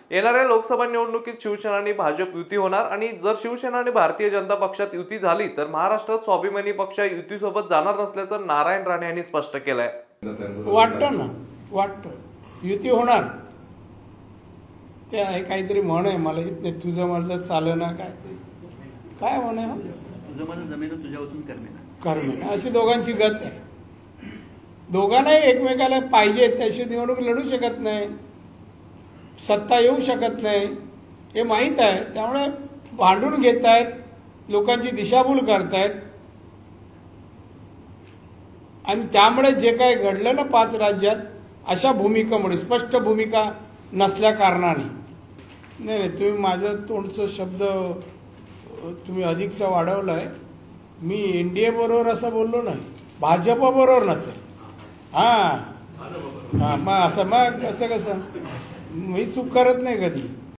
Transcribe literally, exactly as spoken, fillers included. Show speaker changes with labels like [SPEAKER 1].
[SPEAKER 1] येणाऱ्या लोकसभा निवडणुकीत शिवसेना आणि भाजप युती होणार आणि जर शिवसेना आणि भारतीय जनता पक्षात युती झाली तर महाराष्ट्रात स्वाभिमानी पक्ष युतीसोबत जाणार नसल्याचं नारायण राणे यांनी स्पष्ट केलंय।
[SPEAKER 2] वाटतं ना, वाटतं युती होणार। ते काहीतरी म्हण आहे, मला येत नाही, तुझं माझं चालना काय ते काय म्हण आहे,
[SPEAKER 3] तुझं माझं जमीन तुझ्या वाचून कर्मेना
[SPEAKER 2] कर्मेना, अशी दोघांची गत आहे। दोघांनाही एकमेकाला पाहिजे त्याशी निवडणूक लढू शकत नाही, सत्ता येऊ शकत नाही हे माहीत आहे। त्यामुळे भांडून घेत आहेत, लोकांची दिशाभूल करतायत आणि त्यामुळे जे काही घडलं ना पाच राज्यात, अशा भूमिकेमुळे, स्पष्ट भूमिका नसल्या कारणाने, नाही नाही तुम्ही माझं तोंडचं शब्द तुम्ही अधिकचा वाढवलाय। मी एनडीए बरोबर असं बोललो नाही, भाजप बरोबर नसेल। हा हा मग असं मग असं कसं, मी चूक करत नाही कधी।